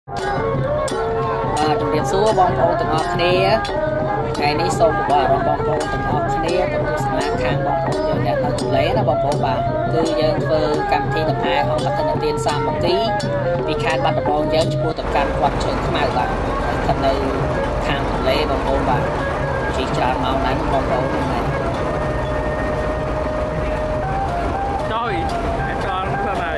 ជំរាបសួរបងប្អូនទាំងអស់គ្នាថ្ងៃនេះសូមបបរំបងប្អូនទាំងអស់គ្នាទៅទស្សនាខាងបងប្អូនយើងអ្នកនៅទន្លេណាបងប្អូនបាទគឺយើងធ្វើកម្មវិធីដំណើរអង្គរតនទានសាមគ្គីពីខេត្តបាត់ដំបងយើងឆ្ពោះទៅកាន់វត្តជើងខ្មៅបាទស្ថិតនៅខាងទន្លេបងប្អូនបាទជីច្រើនម៉ោងណាស់បងប្អូនហ្នឹងចុយចោលទៅហើយ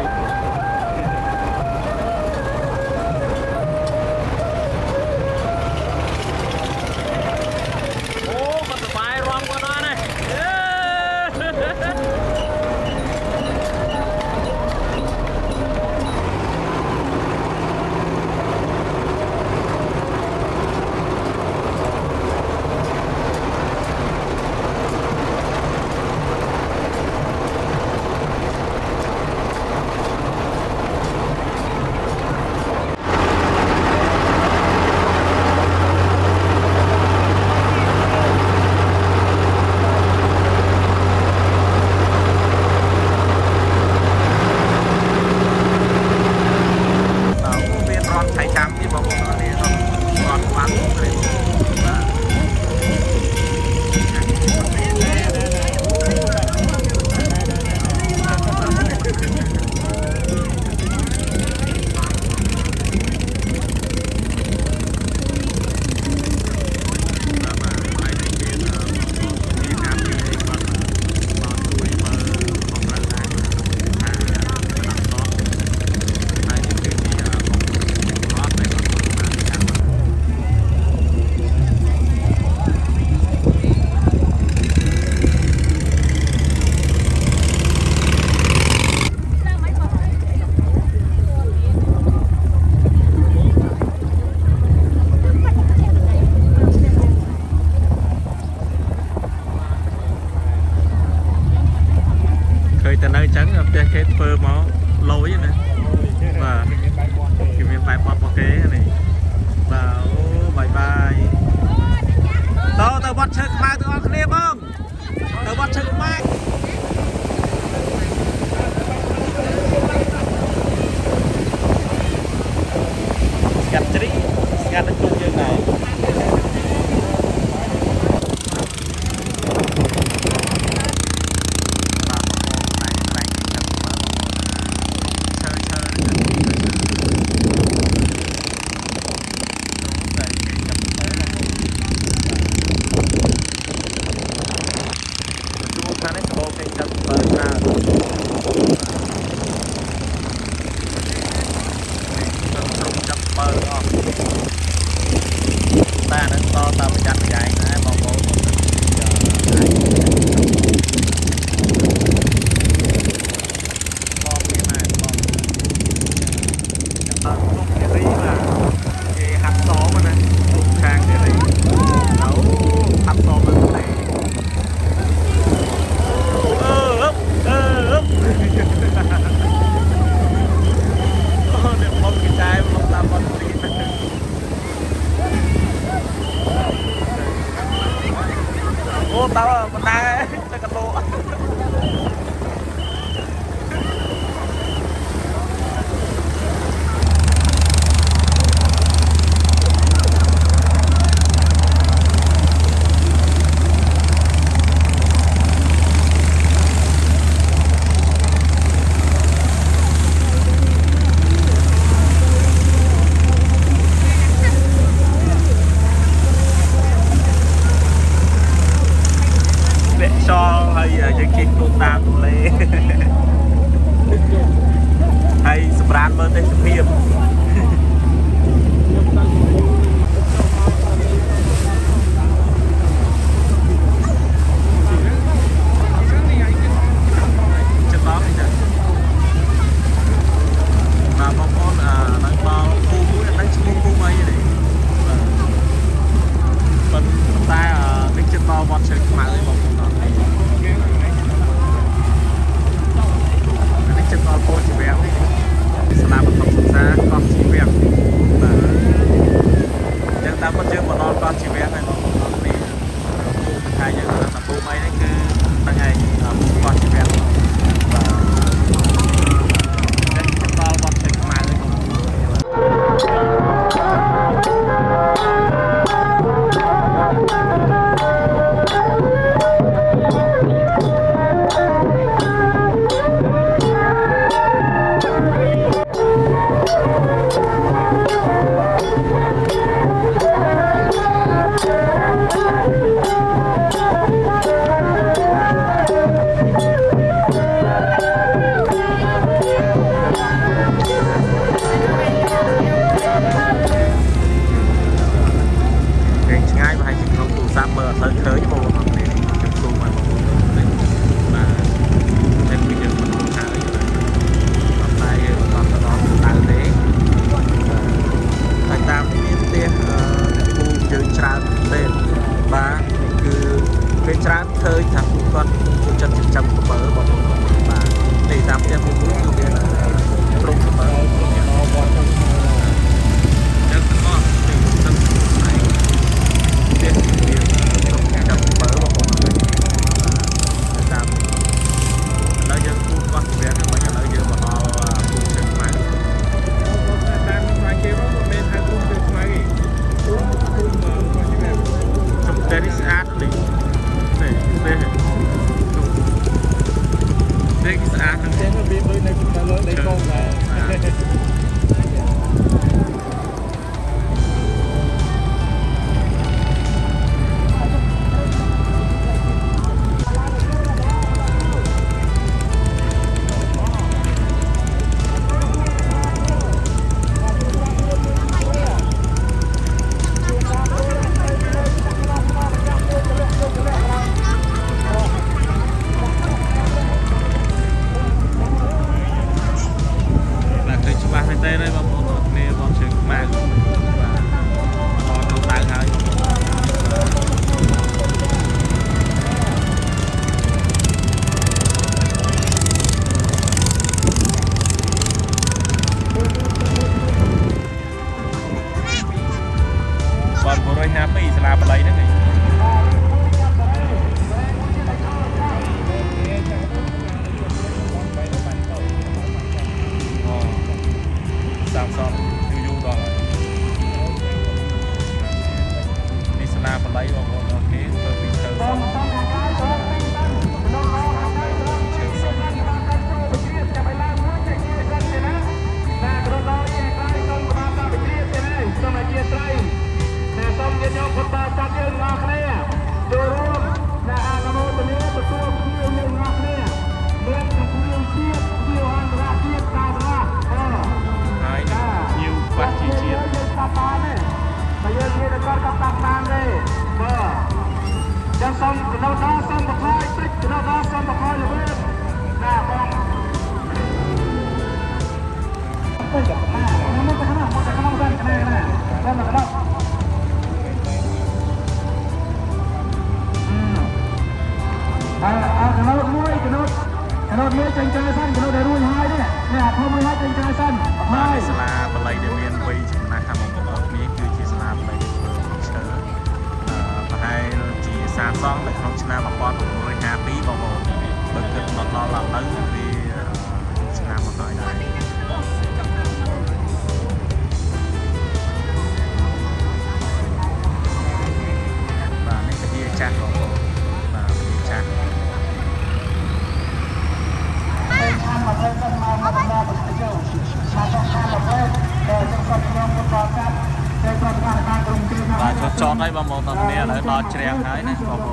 จอดได้บางโมตอนนี้เลยรอเชียงหายนะบางโม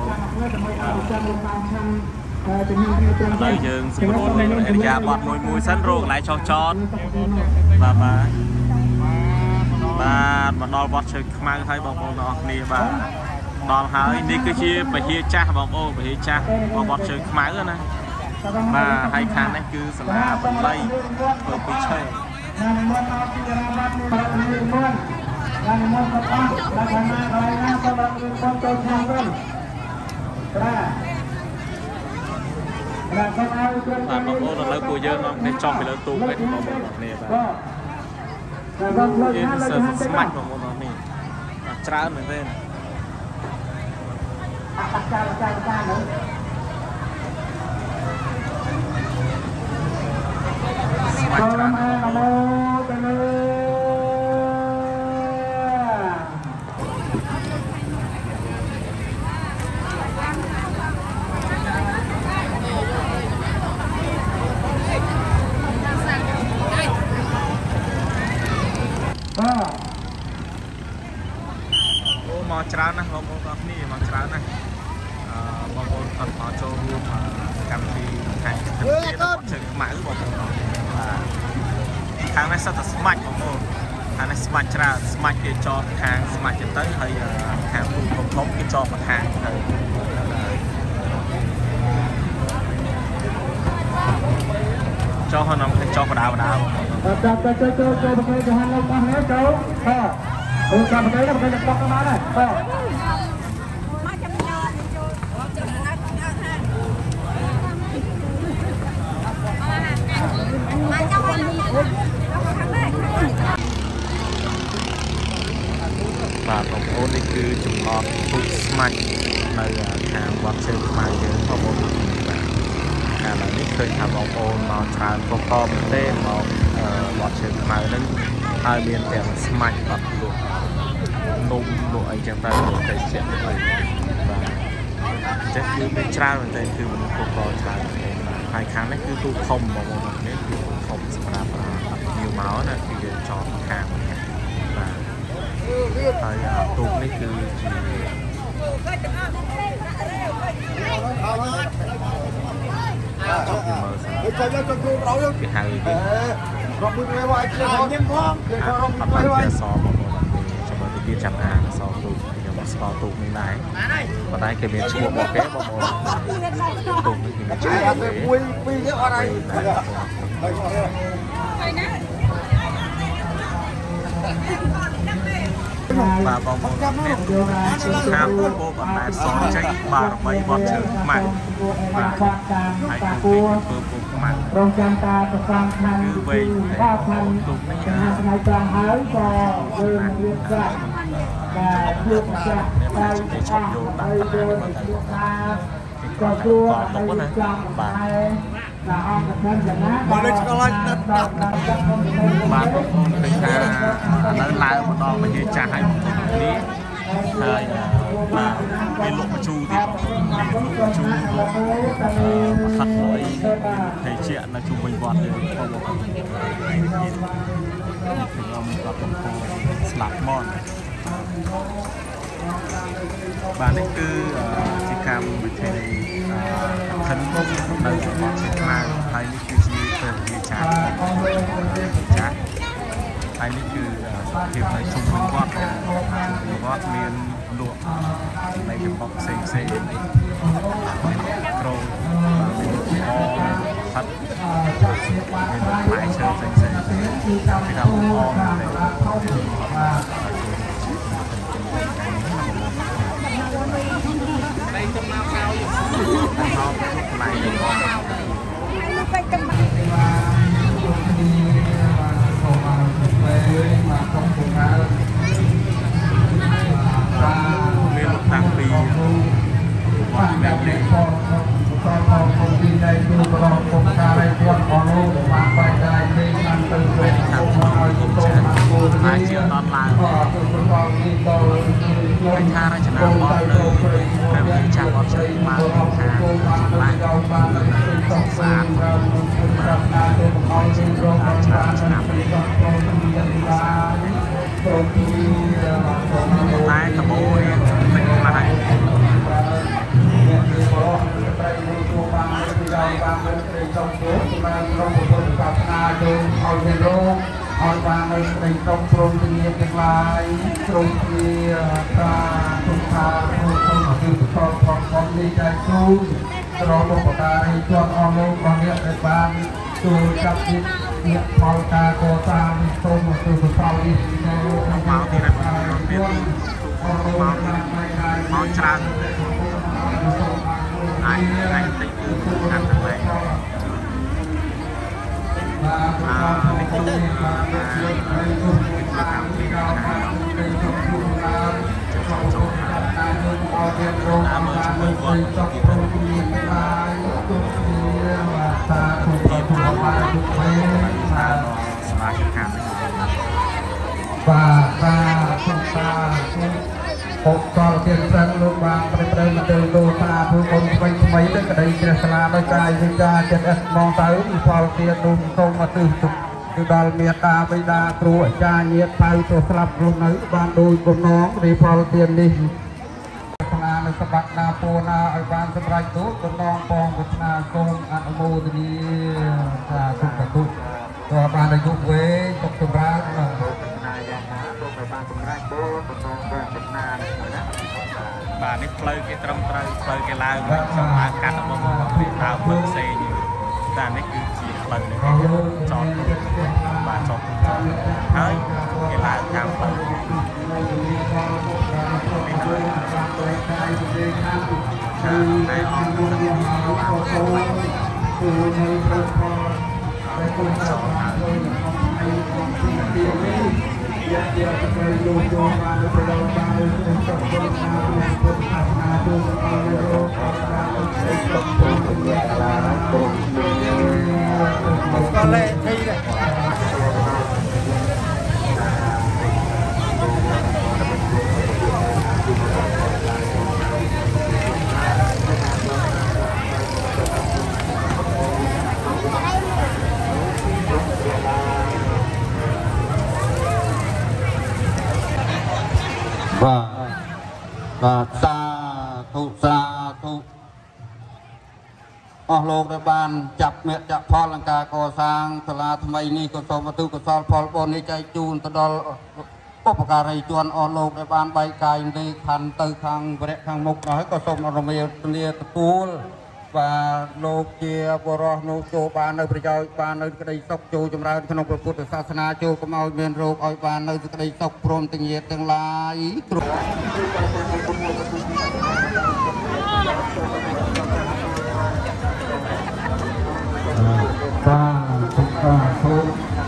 เลยยังสมมติเอริยาบอดมวยสั้นโรงไหลจอดมาดอลบอดเชิงมาให้บางโมนอกนี่มาดอลหายนี่คือชีไปเฮียจ้าบางโมไปเฮียจ้าบอดเชิงมาก็นะมาให้คานนั่นคือสลาบันไลตัวปีเช่ yang memperkuat bagaimana lainnya sebagai kontrol jangkau. Bang Ôn là của dân không nên cho mình lớn tù cái bông bông này và yên sờ smart bông bông này trả mình lên smart មកច្រើនណាស់បងប្អូនទាំងគ្នាមកច្រើនណាស់បងប្អូនអត់មកចូលរួមកម្មវិធីខាងទៀតរបស់ជើងខ្មៅបងប្អូនខាងនេះសិតតែស្មាច់បងប្អូនខាងនេះស្មាច់ច្រើនស្មាច់គេចតខាងស្មាច់ទៅហើយខាងទូធំគេចតមកខាងទៅចុះក្នុងចុះបដាបដាចូលប្រកេទៅហាន់លោកអស់នេះចូលអូចាំប្រកេទៅប្រកេទៅបកបានហើយមកចាំញ៉ាំចូលចាំណាស់ហាមកចាំឲ្យនេះបាទបងប្អូននេះគឺចំណតទូកស្មាច់នៅខាងវត្តជើងខ្មៅយើងបងប្អូនបាទឥឡូវនេះឃើញថាបងប្អូនមកច្រើនកកមែនទេមកវត្តជើងខ្មៅហ្នឹងហើយមានទាំងស្មាច់អត់លក់នំលក់អីចឹងទៅតែជាក់ទៅបាទចេះគឺមានច្រើនមែនទេគឺមនុស្សកកច្រើនមែនទេបាទហើយខាងនេះគឺទូកធំបងប្អូននេះគឺទូកធំសម្រាប់ភ្ញៀវមកណាគឺយើងចតខាងបាទហើយទូកនេះគឺជាចុះពីមើលសិនគេហៅគេរកមួយវាយខ្លួនញ៉ាំផងគេរកមួយវាយសបងប្អូនចាំមើលទីទៀតចាំអាសទូកខ្ញុំមកស្គាល់ទូកនេះដែរប៉ុន្តែគេមានឈ្មោះរបស់គេបងប្អូនទូកនេះគេមានឈ្មោះរបស់គេមួយពីរទៀតអត់ហើយហើយណាបាទបងប្អូននេះខាងពូបអត់ដែលសងចេញបាទដើម្បីវត្តជើងខ្មៅបាទហើយពូធ្វើពូខ្មៅរងចាំតាប្រសំខាងគឺវែងដល់ខាងទុកនេះថ្ងៃត្រង់ហើយក៏យើងរៀបក្រាស់បាទជួបចាស់ហើយឈប់យោដាក់ទៅក៏គួរឲ្យចាំបាទអង្គបានយ៉ាងណាបាទលេចឆ្កល់ហើយបាទបងប្អូនឃើញថាឥឡូវឡើងមកដល់វិជាចាស់ហើយបងប្អូននេះហើយបាទមានលក់បញ្ជូទៀតមានលក់បញ្ជូប្រកាសលុយហើយជានៅជុំវិញវត្តយើងបងប្អូនខ្ញុំក៏កំពុងស្លាប់មកបាទនេះគឺជាកម្មវិធីខិនមុខនៅវត្តឆ្មាហើយនេះគឺជាព្រះវិជាចាស់ហើយនេះគឺភាពនៅជុំវិញវត្តវត្តមានលក់នៃចំបក់ផ្សេងក្រូចមានអផាត់មានផ្លែឈើផ្សេងគេថាអតែចំណាប់កៅយកផ្លែទៅកំបាមានលោកតាំងពីវត្តមាននេះផងពីនៃទូប្រងពុកការឯវត្តផងនោះបានបែកដែរទេបានទៅទៅខាងឲ្យទៅអាចជាអត់ឡើងហើយថារចនាបថនៅព្រះវិចារវត្តជើងមកខាងឆ្លាស់ស្អាតបាទឲ្យជារងច្រើនឆ្នាំតែតបោរៀងមិនខ្លះឲ្យបាននៅស្រីក្រុមព្រមជំនាញទាំងឡាយក្រុមជាតាទុកថាក្នុងគឺបន្តផងនេះដែរគូត្រង់បុព្វការីជាប់អស់លោករបស់អ្នកដែលបានចូលចាប់ចិត្តអ្នកផលការកសាងសូមគឺសសល់នេះនៅក្នុងមកទីណាមានមកច្រើនអាចតិចគឺខាងទាំងនេះនេះទូកម្មពីខាងចូលមើលជាមួយវត្តទីប្រពៃណីបាយទុកជាតាគុំទីប្រពៃណីថាស្មារតីខាងបាទសុខសាពុកតទៀតស្ទឹងលោកបានប្រឹងមកទៅទូតាព្រោះคนថ្មីទៅក្តីជ្រះថ្លាដោយកាយវិការចិត្តស្មងទៅផលទៀតនោះសូមមកទិសទុកគឺគឺដល់មេតាបិតាគ្រូអាចារ្យញាតិថៃទៅស្លាប់ខ្លួននៅបានដោយបំណងរីផលទាននេះប្រាថ្នានៅសបាត់ណាពូណាឲ្យបានសម្រេចទូលបំណងបងប្រាថ្នាសូមអនុមោទនាសាធុសាធុទោះបានអាយុវែងទុកសម្រាប់នៅណាយ៉ាងណាសូមឲ្យបានសម្រេចបុណ្យបំណងបងប្រាថ្នាណាបាទនេះផ្លូវគេត្រឹមត្រូវផ្លូវគេឡើងមកចង់ឡើងកាត់របស់មកពីដើមផ្លូវផ្សេងតែនេះគឺជាផ្លូវនេះគេចតបាទចតហើយគេឡើងតាមផ្លូវនេះគឺតែអត់ទៅទីបាទសាធុសាធុអស់លោកដែលបានចាប់មេចាក់ផលអង្ការកសាងសាលាថ្មីនេះក៏សូមអទុកុសលផលបុណ្យនេះចែកជូនទៅដល់បុព្វការីជនអស់លោកដែលបានបែកកាយនេះខណ្ឌទៅខាងវរៈខាងមុខហើយក៏សូមរមេលាទទួលបាទលោកជាបរិះនោះចូលបាននៅប្រយោជន៍បាននៅក្តីសុខចូលចម្រើនក្នុងព្រះពុទ្ធសាសនាចូលកុំឲ្យមានរោគឲ្យបាននៅក្តីសុខព្រមទាំងញាតិទាំងឡាយគ្រប់បាទសុខសាធុ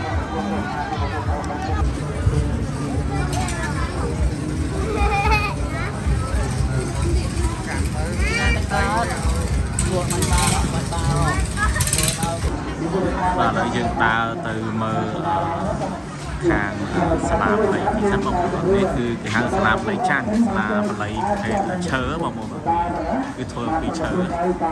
បាទហើយយើងដើរទៅមើលខាងសាលាបល័យពីសិនបងប្អូននេះគឺគេហៅសាលាបល័យចាស់សាលាបល័យប្រភេទឈើបងប្អូនគឺធ្វើពីឈើបាទ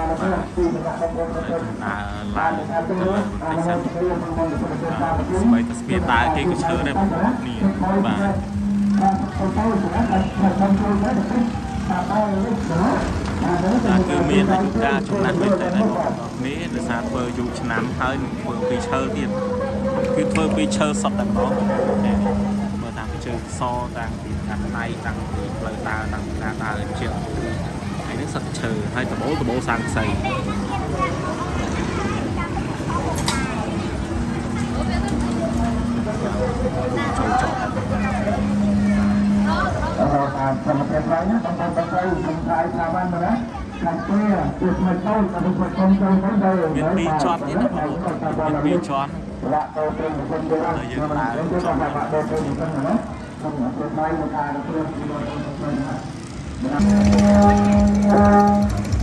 ហើយដើរឡើងទៅលើបន្តិចសិនស្បែកទៅស្ពានដើរគេក៏ឈើដែរបងប្អូននេះបាទគឺមានអាយុកាលចំណាស់មែនតើបងប្អូននេះដោយសារធ្វើយូរឆ្នាំហើយធ្វើពីឈើទៀតគឺធ្វើពីឈើសុទ្ធតែម្ដងមើលតាំងពីឈើសតាំងពីកាត់ដៃតាំងពីផ្លូវដើរតាំងពីការដើរជាងហើយនេះសុទ្ធឈើហើយដបូលសាំងខ្សែចូលចប់តាមប្រភេទហ្នឹងបងប្អូនទៅសំដៅថាបានមកណាខាងពេលគឺមិនទៅទៅទៅទៅទៅមានពីរជាប់ទៀតណាបងប្អូនមានពីរជាប់ដាក់ទៅទៅទៅយើងដើរជាប់ដាក់ទៅទៅទៅណាខ្ញុំអត់ទៅបាយមកអាទៅទៅ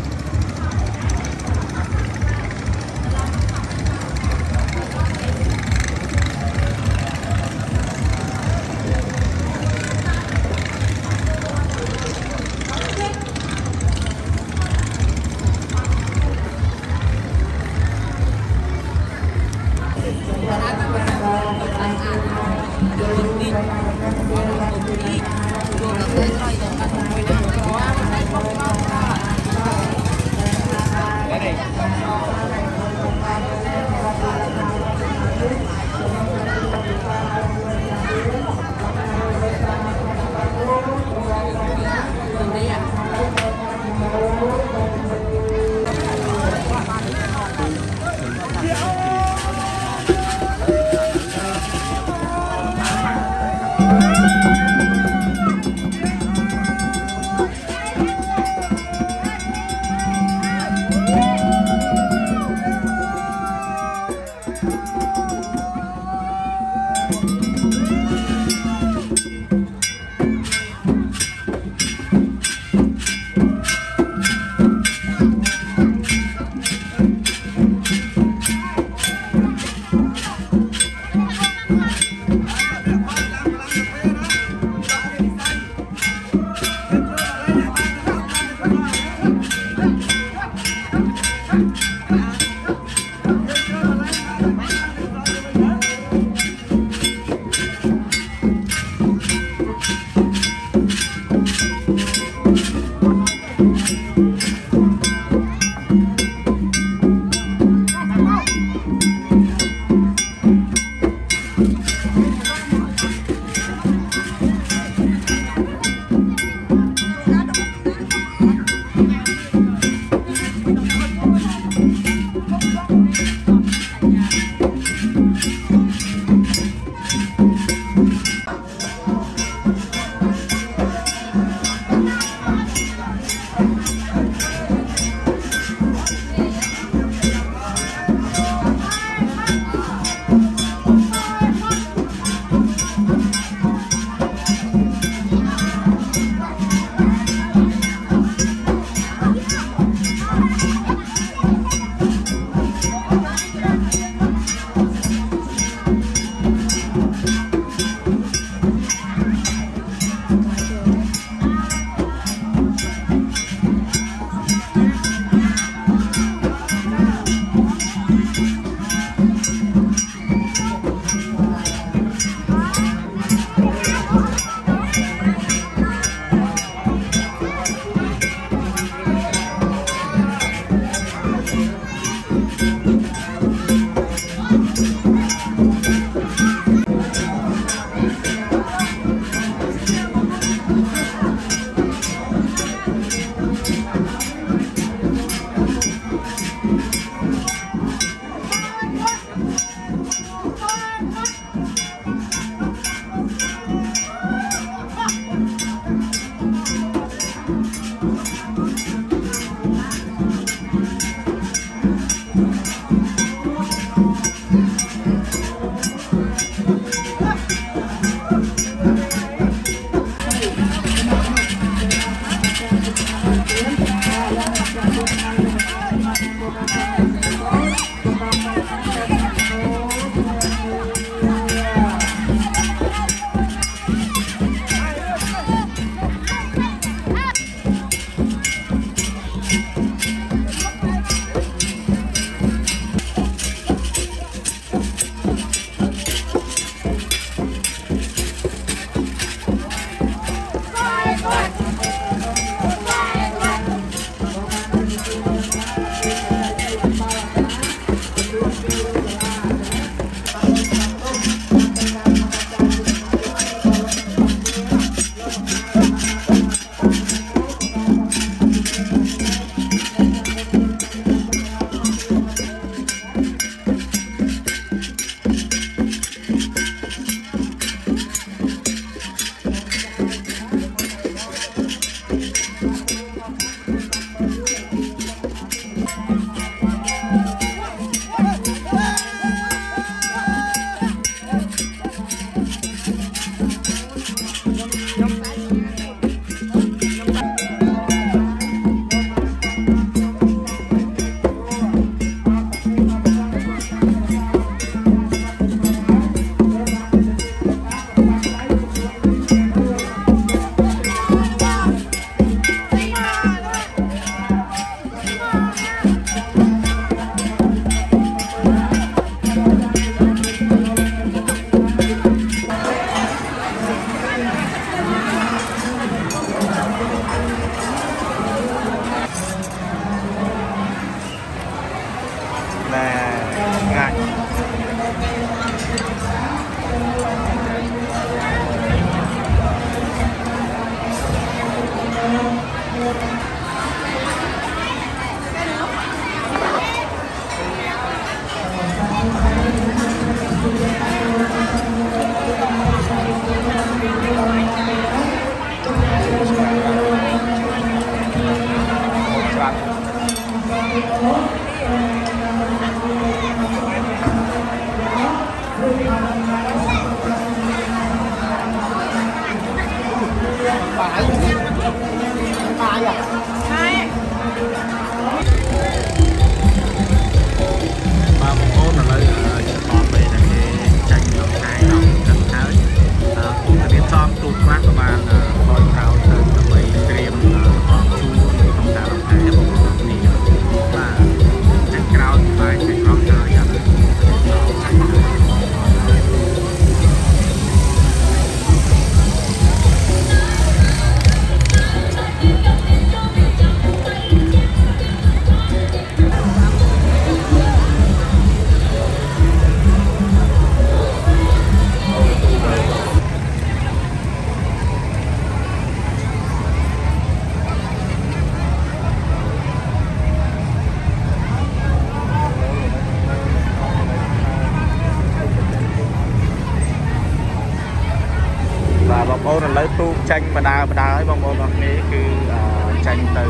lấy tu tranh mà đào ấy bông bông này cứ tranh từ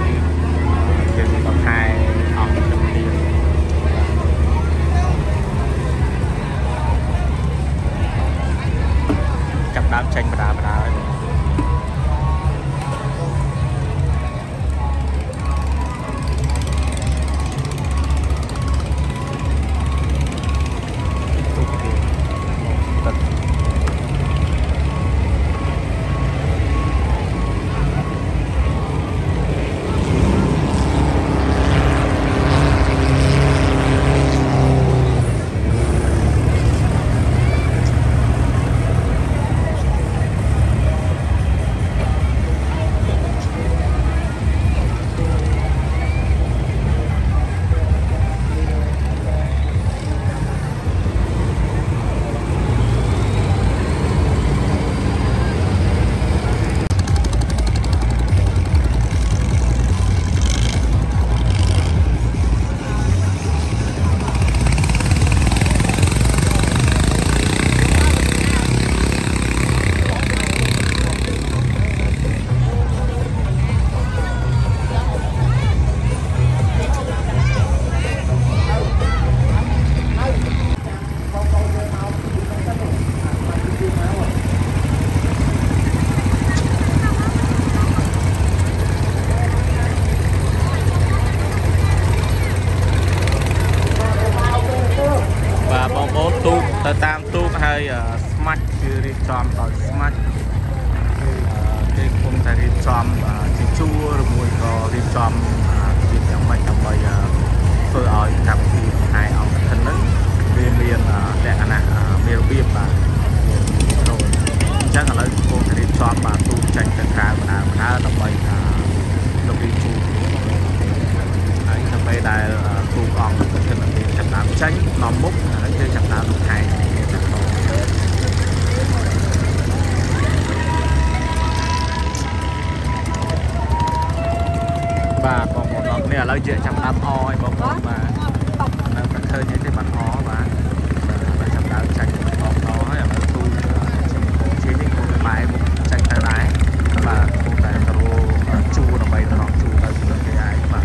chừng tầm 2 học trong tiền cặp đám tranh mà đào ấy ចំជាជួរឬមួយក៏រៀបចំជាយ៉ាងម៉េចដើម្បីធ្វើឲ្យកម្មវិធីថ្ងៃអង្គកឋិនហ្នឹងវាមានលក្ខណៈមានរបៀបបាទអញ្ចឹងឥឡូវគង់តែរៀបចំបាទទូចេញទៅក្រៅបណ្ដាដើម្បីលោករៀបជួរហើយទៅពេលដែលទូអង្គកឋិនមានចាប់ដើមចេញនាំមុខហើយគឺចាប់ដើមថ្ងៃចាប់តបាទបងប្អូនអរគ្នាឥឡូវជាចាប់ដើមអឲ្យបងប្អូនបាទនៅតែឃើញទេបាទអបាទបាទចាប់ដើមចាច់បងប្អូនហើយឥឡូវទូជានេះគោលបែបមុខចាច់ទៅដែរបាទគោលតែទៅជួរដើម្បីទៅរកជួរទៅខ្លួនគេឯងបាទ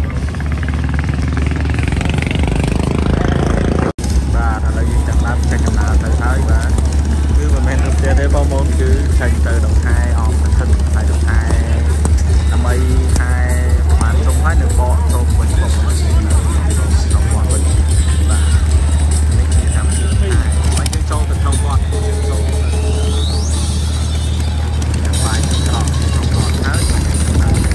បាទឥឡូវយើងចាប់ដើមចាច់ដំណើរទៅហើយបាទគឺមិនមែនទៅទៀតទេបងប្អូនគឺចាច់ទៅដល់ខែអង្គកឋិនហើយដល់ខែដើម្បីខែប្រហែលចុងហើយនៅបកចូលវិញបងប្អូនក្នុងវត្តវិញបាទនេះជាកម្មវិធីខែបើយើងចូលទៅក្នុងវត្តយើងចូលយ៉ាងបាយក្រោកក្នុងវត្តហើយតាមមក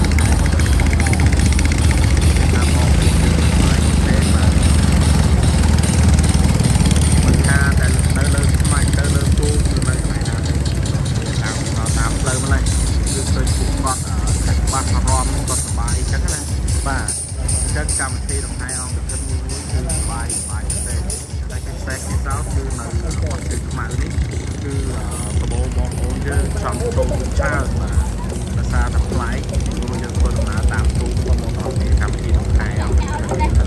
ពីហើយទេបាទមិនថាតែនៅលើស្មាច់ទៅលើទូនៅកន្លែងណាទេតាមផ្លូវម្លេះគឺឃើញពួកគាត់បាក់អារម្មណ៍គាត់សប្បាយចឹងណាបាទអញ្ចឹងកម្មវិធីដំណើរអង្គកឋិនមួយគឺសប្បាយទេតែពិសេសគេសោគឺនៅវត្តទឹកខ្មៅនេះគឺប្រមូលបងប្អូនយើងចំចូលច្រើនបាទភាសាតែប្លែកព្រោះយើងធ្វើដំណើរតាមទូបងប្អូនគ្នាកម្មវិធីដំណើរអង្គកឋិន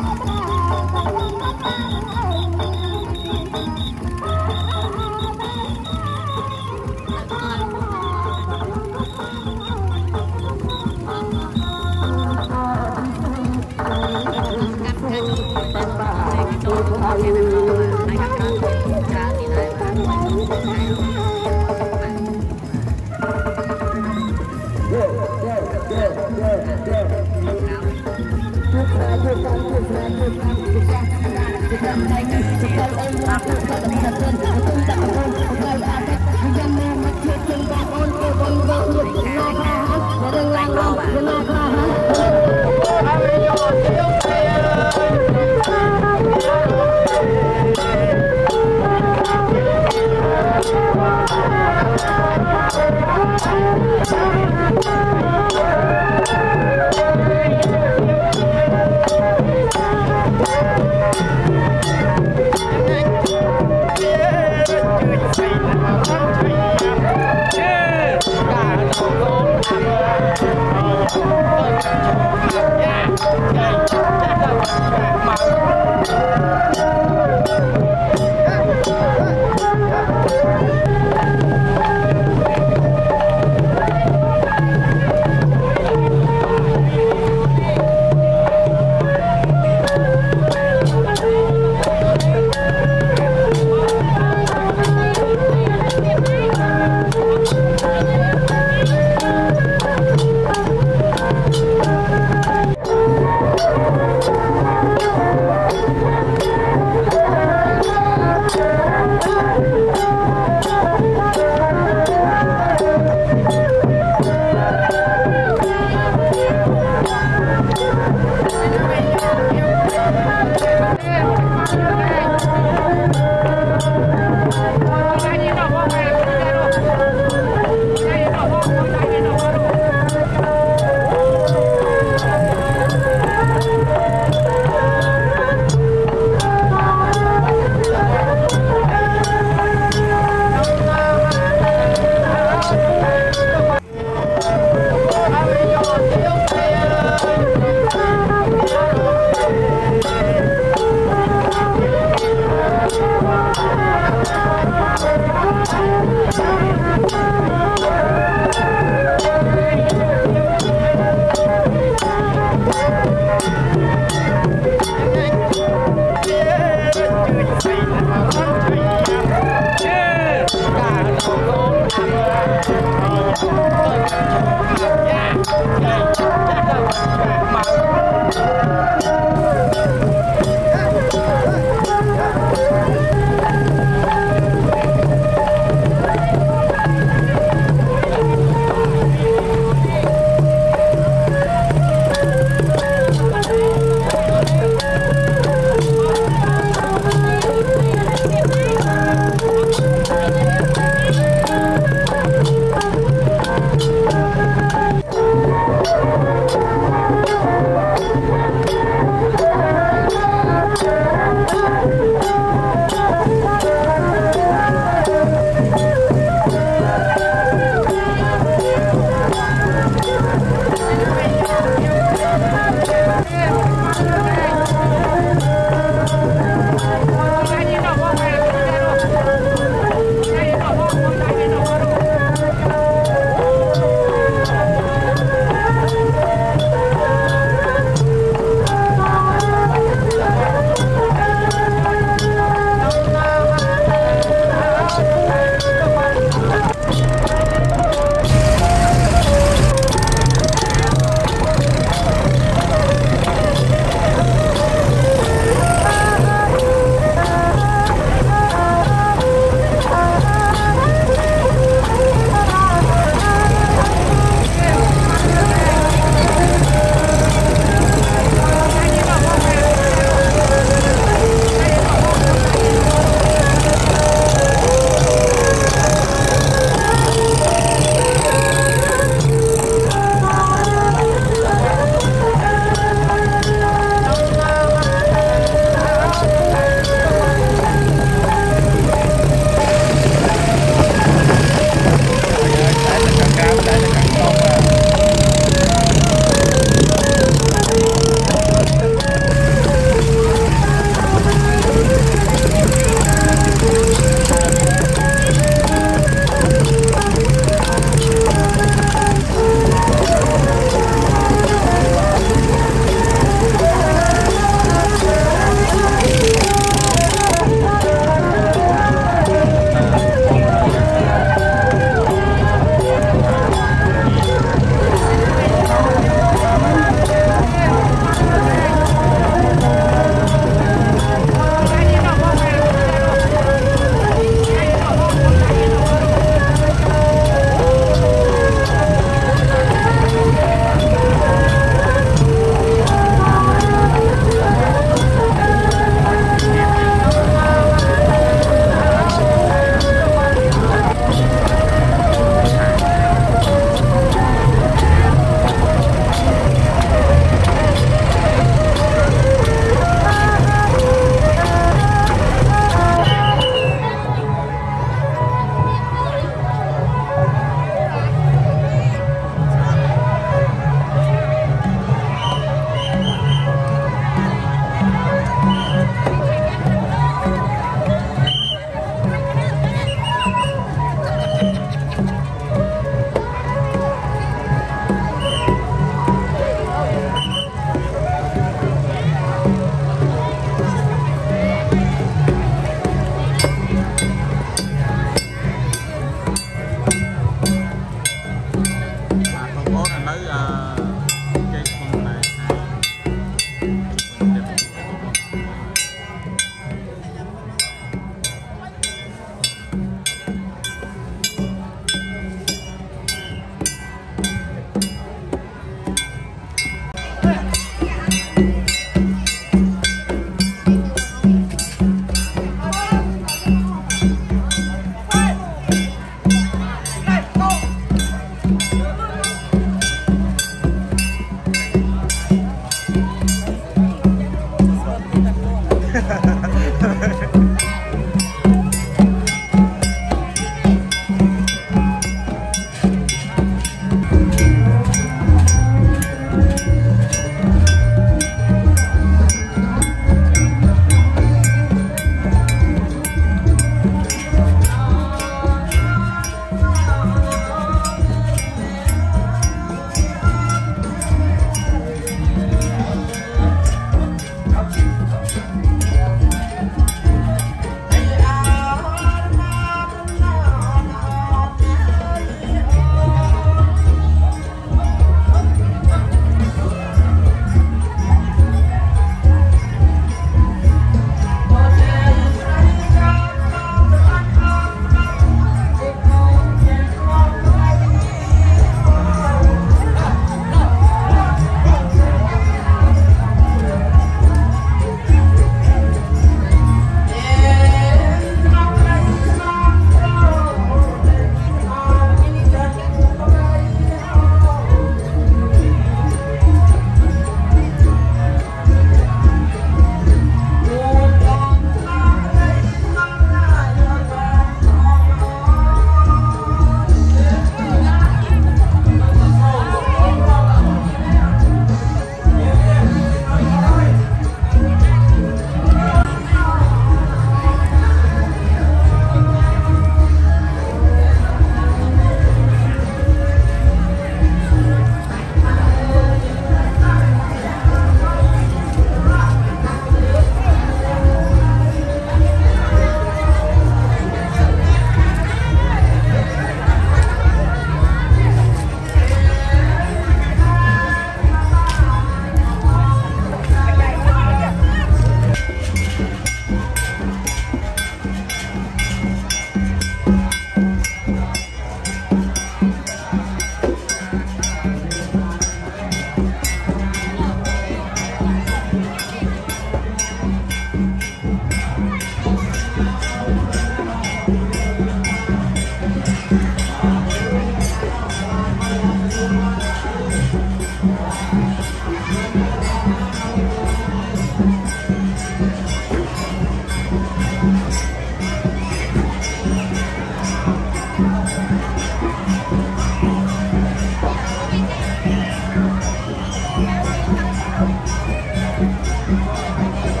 Thank you.